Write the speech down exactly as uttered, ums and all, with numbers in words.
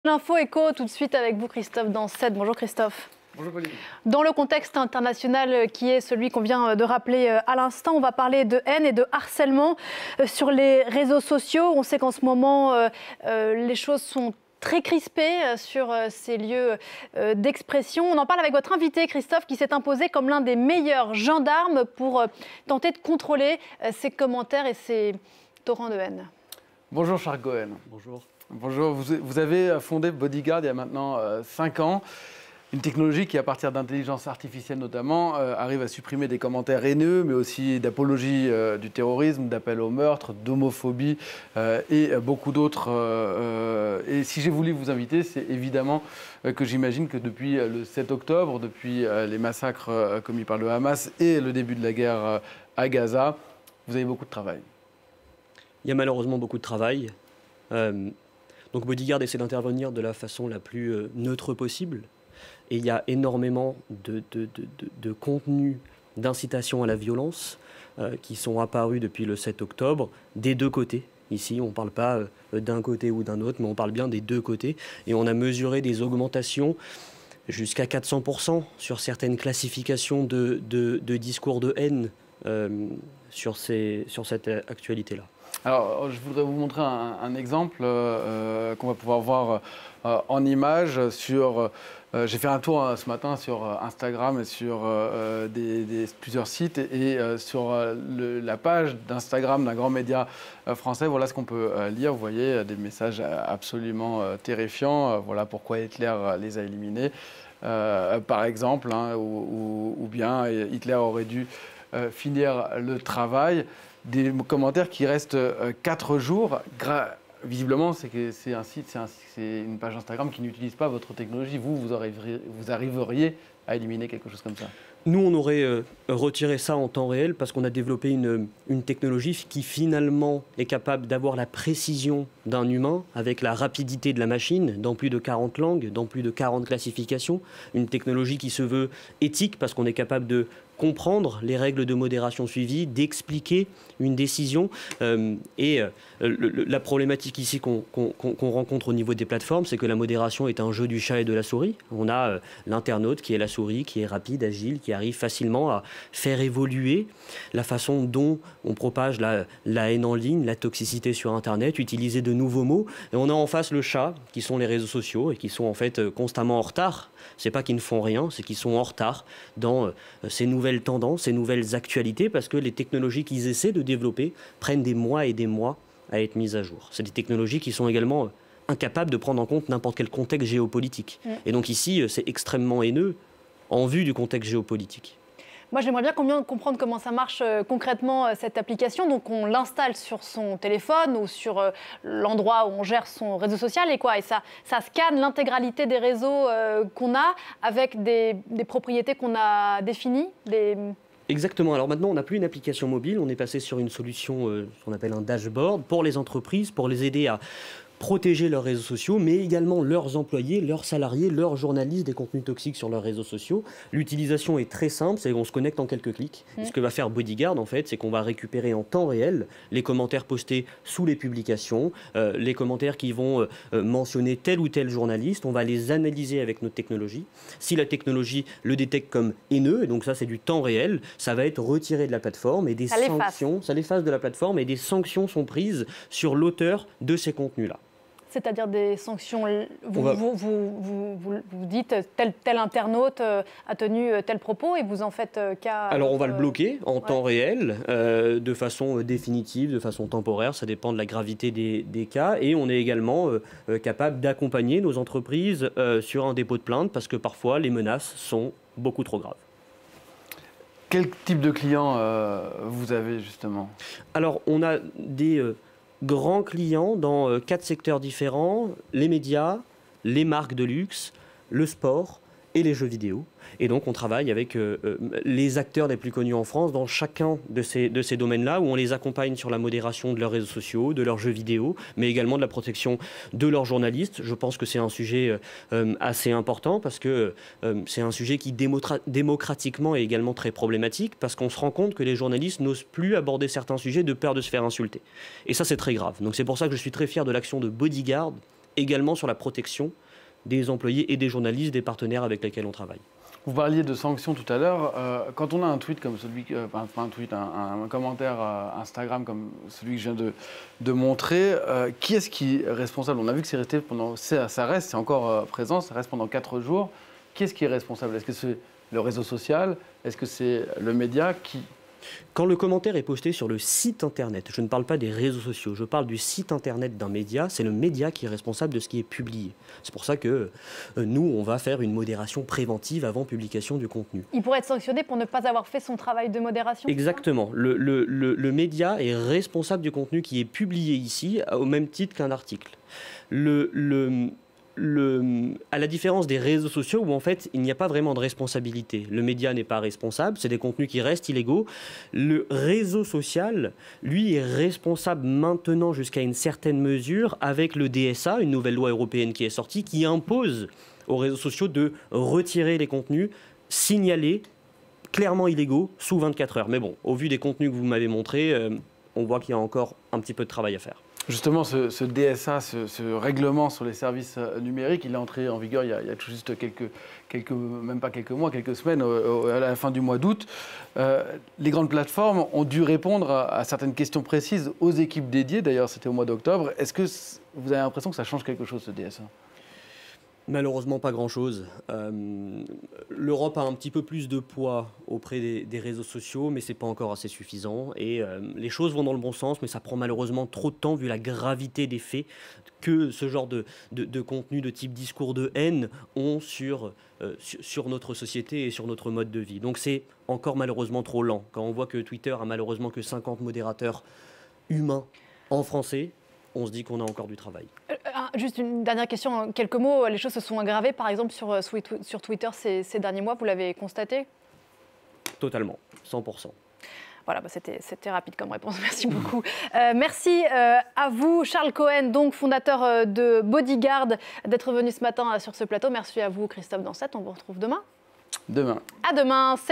L'info écho tout de suite avec vous, Christophe Dansette. Bonjour Christophe. Bonjour Pauline. Dans le contexte international qui est celui qu'on vient de rappeler à l'instant, on va parler de haine et de harcèlement sur les réseaux sociaux. On sait qu'en ce moment, euh, euh, les choses sont très crispées sur ces lieux euh, d'expression. On en parle avec votre invité, Christophe, qui s'est imposé comme l'un des meilleurs gendarmes pour euh, tenter de contrôler euh, ces commentaires et ces torrents de haine. Bonjour Charles Gohen. Bonjour. Bonjour, vous, vous avez fondé Bodyguard il y a maintenant euh, cinq ans. Une technologie qui, à partir d'intelligence artificielle notamment, euh, arrive à supprimer des commentaires haineux, mais aussi d'apologie euh, du terrorisme, d'appel au meurtre, d'homophobie euh, et beaucoup d'autres. Euh, euh, et si j'ai voulu vous inviter, c'est évidemment euh, que j'imagine que depuis le sept octobre, depuis euh, les massacres euh, commis par le Hamas et le début de la guerre euh, à Gaza, vous avez beaucoup de travail. Il y a malheureusement beaucoup de travail. Euh, donc Bodyguard essaie d'intervenir de la façon la plus euh, neutre possible. Et il y a énormément de, de, de, de, de contenus d'incitation à la violence euh, qui sont apparus depuis le sept octobre, des deux côtés. Ici, on ne parle pas euh, d'un côté ou d'un autre, mais on parle bien des deux côtés. Et on a mesuré des augmentations jusqu'à quatre cents pour cent sur certaines classifications de, de, de discours de haine euh, sur, ces, sur cette actualité-là. Alors, je voudrais vous montrer un, un exemple euh, qu'on va pouvoir voir euh, en images sur... Euh, j'ai fait un tour euh, ce matin sur euh, Instagram et sur euh, des, des, plusieurs sites et, et euh, sur euh, le, la page d'Instagram d'un grand média euh, français, voilà ce qu'on peut euh, lire. Vous voyez euh, des messages absolument euh, terrifiants. Euh, voilà pourquoi Hitler euh, les a éliminés, euh, par exemple, hein, ou, ou, ou bien Hitler aurait dû euh, finir le travail. Des commentaires qui restent euh, quatre jours. Visiblement, c'est que c'est un site, c'est une page Instagram qui n'utilise pas votre technologie. Vous, vous arriveriez, vous arriveriez à éliminer quelque chose comme ça? Nous, on aurait euh, retiré ça en temps réel parce qu'on a développé une, une technologie qui finalement est capable d'avoir la précision d'un humain avec la rapidité de la machine dans plus de quarante langues, dans plus de quarante classifications. Une technologie qui se veut éthique parce qu'on est capable de comprendre les règles de modération suivies, d'expliquer une décision. Euh, et euh, le, le, la problématique ici qu'on qu'on, qu'on rencontre au niveau des plateformes, c'est que la modération est un jeu du chat et de la souris. On a euh, l'internaute qui est la souris, qui est rapide, agile, qui arrive facilement à faire évoluer la façon dont on propage la, la haine en ligne, la toxicité sur Internet, utiliser de nouveaux mots. Et on a en face le chat, qui sont les réseaux sociaux et qui sont en fait constamment en retard. C'est pas qu'ils ne font rien, c'est qu'ils sont en retard dans euh, ces nouvelles tendances, ces nouvelles actualités, parce que les technologies qu'ils essaient de développer prennent des mois et des mois à être mises à jour. C'est des technologies qui sont également incapables de prendre en compte n'importe quel contexte géopolitique. Mmh. Et donc ici, c'est extrêmement haineux en vue du contexte géopolitique. Moi, j'aimerais bien comprendre comment ça marche euh, concrètement, euh, cette application. Donc, on l'installe sur son téléphone ou sur euh, l'endroit où on gère son réseau social. Et quoi, et ça, ça scanne l'intégralité des réseaux euh, qu'on a avec des, des propriétés qu'on a définies des... Exactement. Alors maintenant, on n'a plus une application mobile. On est passé sur une solution euh, qu'on appelle un dashboard pour les entreprises, pour les aider à protéger leurs réseaux sociaux, mais également leurs employés, leurs salariés, leurs journalistes des contenus toxiques sur leurs réseaux sociaux. L'utilisation est très simple, c'est qu'on se connecte en quelques clics. Mmh. Ce que va faire Bodyguard, en fait, c'est qu'on va récupérer en temps réel les commentaires postés sous les publications, euh, les commentaires qui vont euh, mentionner tel ou tel journaliste. On va les analyser avec notre technologie. Si la technologie le détecte comme haineux, et donc ça c'est du temps réel, ça va être retiré de la plateforme et des ça sanctions, ça l'efface de la plateforme et des sanctions sont prises sur l'auteur de ces contenus-là. C'est-à-dire des sanctions, vous, va... vous, vous, vous, vous, vous dites tel, tel internaute a tenu tel propos et vous en faites cas... Alors on va le bloquer en ouais. temps réel, euh, de façon définitive, de façon temporaire, ça dépend de la gravité des, des cas. Et on est également euh, capable d'accompagner nos entreprises euh, sur un dépôt de plainte parce que parfois les menaces sont beaucoup trop graves. Quel type de clients euh, vous avez justement? Alors on a des... Euh, grands clients dans euh, quatre secteurs différents, les médias, les marques de luxe, le sport et les jeux vidéo. Et donc on travaille avec euh, euh, les acteurs les plus connus en France dans chacun de ces, de ces domaines-là, où on les accompagne sur la modération de leurs réseaux sociaux, de leurs jeux vidéo, mais également de la protection de leurs journalistes. Je pense que c'est un sujet euh, assez important parce que euh, c'est un sujet qui démocratiquement est également très problématique, parce qu'on se rend compte que les journalistes n'osent plus aborder certains sujets de peur de se faire insulter. Et ça c'est très grave. Donc c'est pour ça que je suis très fier de l'action de Bodyguard, également sur la protection des employés et des journalistes, des partenaires avec lesquels on travaille. Vous parliez de sanctions tout à l'heure. Euh, quand on a un tweet comme celui, euh, enfin un tweet, un, un commentaire euh, Instagram comme celui que je viens de, de montrer, euh, qui est-ce qui est responsable? On a vu que c'est resté pendant, ça reste, c'est encore euh, présent, ça reste pendant quatre jours. Qui est-ce qui est responsable? Est-ce que c'est le réseau social? Est-ce que c'est le média? Qui... Quand le commentaire est posté sur le site internet, je ne parle pas des réseaux sociaux, je parle du site internet d'un média, c'est le média qui est responsable de ce qui est publié. C'est pour ça que euh, nous, on va faire une modération préventive avant publication du contenu. Il pourrait être sanctionné pour ne pas avoir fait son travail de modération? Exactement. Le, le, le, le média est responsable du contenu qui est publié ici, au même titre qu'un article. Le... le Le, à la différence des réseaux sociaux où en fait il n'y a pas vraiment de responsabilité. Le média n'est pas responsable, c'est des contenus qui restent illégaux. Le réseau social, lui, est responsable maintenant jusqu'à une certaine mesure avec le D S A, une nouvelle loi européenne qui est sortie, qui impose aux réseaux sociaux de retirer les contenus signalés clairement illégaux sous vingt-quatre heures. Mais bon, au vu des contenus que vous m'avez montrés, euh, on voit qu'il y a encore un petit peu de travail à faire. Justement, ce, ce D S A, ce, ce règlement sur les services numériques, il est entré en vigueur il y a, il y a tout juste quelques, quelques, même pas quelques mois, quelques semaines, au, au, à la fin du mois d'août. Euh, les grandes plateformes ont dû répondre à, à certaines questions précises aux équipes dédiées. D'ailleurs, c'était au mois d'octobre. Est-ce que vous avez l'impression que ça change quelque chose, ce D S A ? Malheureusement, pas grand-chose. Euh, L'Europe a un petit peu plus de poids auprès des, des réseaux sociaux, mais ce n'est pas encore assez suffisant. Et euh, les choses vont dans le bon sens, mais ça prend malheureusement trop de temps, vu la gravité des faits que ce genre de, de, de contenu de type discours de haine ont sur, euh, sur, sur notre société et sur notre mode de vie. Donc c'est encore malheureusement trop lent. Quand on voit que Twitter a malheureusement que cinquante modérateurs humains en français, on se dit qu'on a encore du travail. Euh, juste une dernière question, en quelques mots. Les choses se sont aggravées, par exemple, sur, sur Twitter ces, ces derniers mois, vous l'avez constaté? Totalement, cent pour cent. Voilà, bah c'était, c'était rapide comme réponse, merci beaucoup. Euh, merci euh, à vous, Charles Cohen, donc fondateur euh, de Bodyguard, d'être venu ce matin euh, sur ce plateau. Merci à vous, Christophe Dansette. On vous retrouve demain. Demain. À demain.